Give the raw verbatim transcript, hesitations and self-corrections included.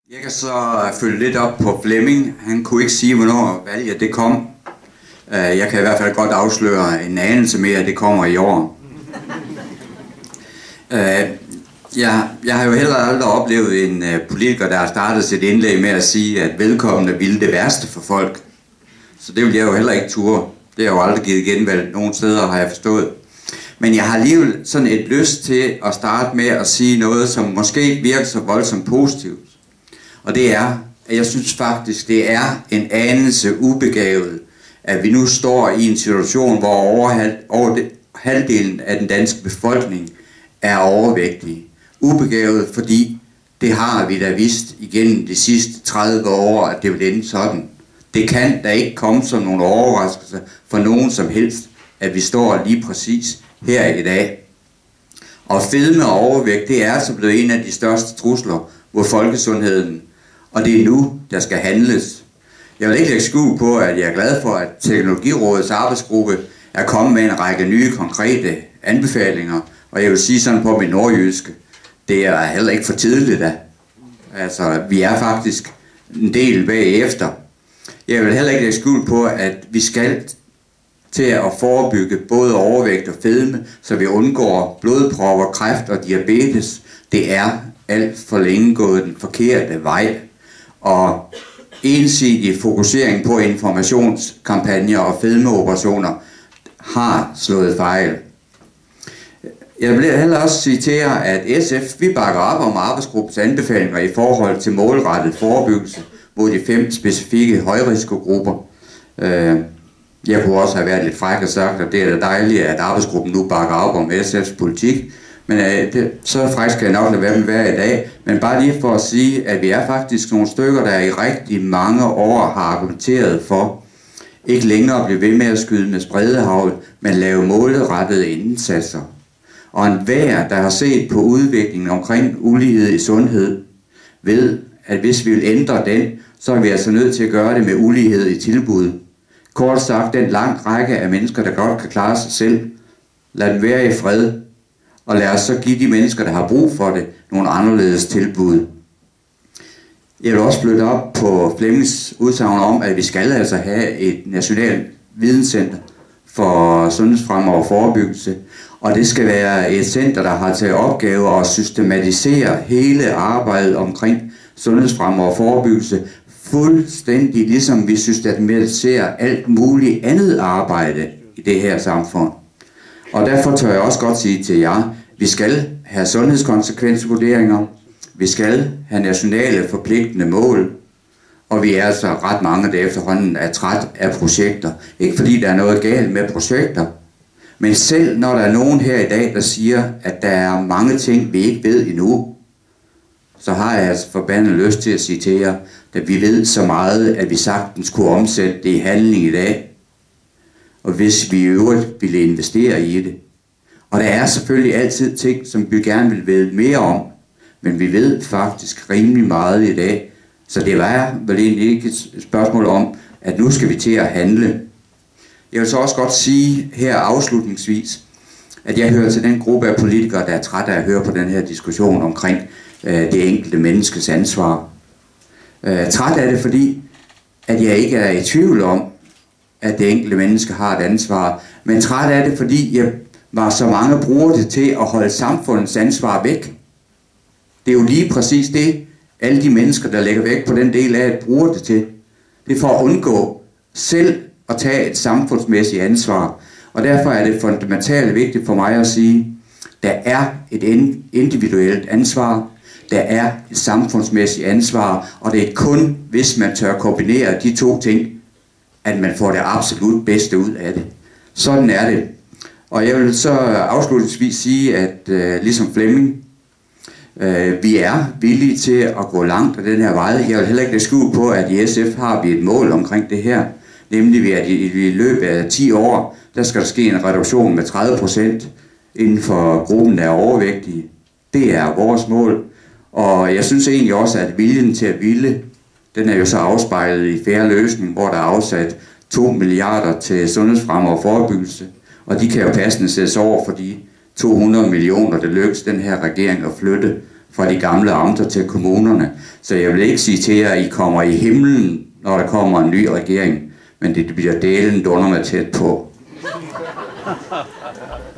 Jeg kan så følge lidt op på Flemming. Han kunne ikke sige, hvornår valget det kom. Jeg kan i hvert fald godt afsløre en anelse mere, at det kommer i år. Jeg, jeg har jo heller aldrig oplevet en politiker, der har startet sit indlæg med at sige, at vedkommende ville det værste for folk. Så det vil jeg jo heller ikke ture. Det har jo aldrig givet genvalg nogen steder, har jeg forstået. Men jeg har alligevel sådan et lyst til at starte med at sige noget, som måske ikke virker så voldsomt positivt. Og det er, at jeg synes faktisk, det er en anelse ubegavet, at vi nu står i en situation, hvor over, halv, over det, halvdelen af den danske befolkning er overvægtige. Ubegavet, fordi det har vi da vidst igennem de sidste tredive år, at det vil ende sådan. Det kan da ikke komme som nogle overraskelser for nogen som helst, at vi står lige præcis her i dag. Og fedme og overvægt, det er altså blevet en af de største trusler mod folkesundheden. Og det er nu, der skal handles. Jeg vil ikke lægge skjul på, at jeg er glad for, at Teknologirådets arbejdsgruppe er kommet med en række nye konkrete anbefalinger. Og jeg vil sige sådan på min nordjyske, det er heller ikke for tidligt da. Altså, vi er faktisk en del bagefter. Jeg vil heller ikke lægge skjul på, at vi skal til at forebygge både overvægt og fedme, så vi undgår blodpropper, kræft og diabetes. Det er alt for længe gået den forkerte vej. Og ensidig fokusering på informationskampagner og fedmeoperationer har slået fejl. Jeg vil heller også citere, at S F vi bakker op om arbejdsgruppens anbefalinger i forhold til målrettet forebyggelse mod de fem specifikke højrisikogrupper. Jeg kunne også have været lidt fræk og sagt, at det er da dejligt, at arbejdsgruppen nu bakker op om S F's politik. Men øh, det, så fræk skal jeg nok lade være med at være i dag. Men bare lige for at sige, at vi er faktisk nogle stykker, der i rigtig mange år har argumenteret for ikke længere at blive ved med at skyde med spredehagl, men lave målrettede indsatser. Og enhver, der har set på udviklingen omkring ulighed i sundhed, ved, at hvis vi vil ændre den, så er vi altså nødt til at gøre det med ulighed i tilbud. Kort sagt, den lang række af mennesker, der godt kan klare sig selv, lad dem være i fred, og lad os så give de mennesker, der har brug for det, nogle anderledes tilbud. Jeg vil også flytte op på Flemmings udsagn om, at vi skal altså have et nationalt videnscenter for sundhedsfremme og forebyggelse. Og det skal være et center, der har til opgave at systematisere hele arbejdet omkring sundhedsfremme og forebyggelse, fuldstændig ligesom vi systematiserer alt muligt andet arbejde i det her samfund. Og derfor tør jeg også godt sige til jer, vi skal have sundhedskonsekvensvurderinger, vi skal have nationale forpligtende mål, og vi er altså ret mange, der efterhånden er træt af projekter. Ikke fordi der er noget galt med projekter, men selv når der er nogen her i dag, der siger, at der er mange ting, vi ikke ved endnu, så har jeg altså forbandet lyst til at sige til jer, at vi ved så meget, at vi sagtens kunne omsætte det i handling i dag. Og hvis vi i øvrigt ville investere i det. Og der er selvfølgelig altid ting, som vi gerne vil vide mere om, men vi ved faktisk rimelig meget i dag. Så det var vel egentlig ikke et spørgsmål om, at nu skal vi til at handle. Jeg vil så også godt sige her afslutningsvis, at jeg hører til den gruppe af politikere, der er trætte af at høre på den her diskussion omkring øh, det enkelte menneskes ansvar. Øh, træt af det, fordi at jeg ikke er i tvivl om, at det enkelte menneske har et ansvar, men træt af det, fordi jeg var så mange bruger det til at holde samfundets ansvar væk. Det er jo lige præcis det, alle de mennesker, der lægger væk på den del af, at bruger det til. Det er for at undgå selv at tage et samfundsmæssigt ansvar. Og derfor er det fundamentalt vigtigt for mig at sige, der er et individuelt ansvar, der er et samfundsmæssigt ansvar, og det er kun, hvis man tør kombinere de to ting, at man får det absolut bedste ud af det. Sådan er det. Og jeg vil så afslutningsvis sige, at øh, ligesom Flemming, øh, vi er villige til at gå langt af den her vej. Jeg vil heller ikke lægge skjul på, at i S F har vi et mål omkring det her. Nemlig at i, i løbet af ti år, der skal der ske en reduktion med tredive procent inden for gruppen af overvægtige. Det er vores mål. Og jeg synes egentlig også, at viljen til at ville, den er jo så afspejlet i Fair Løsning, hvor der er afsat to milliarder til sundhedsfremme og forebyggelse. Og de kan jo passende sættes over for de to hundrede millioner, der lykkes den her regering at flytte fra de gamle amter til kommunerne. Så jeg vil ikke sige til jer, at I kommer i himlen, når der kommer en ny regering, men det bliver delen dunder med tæt på.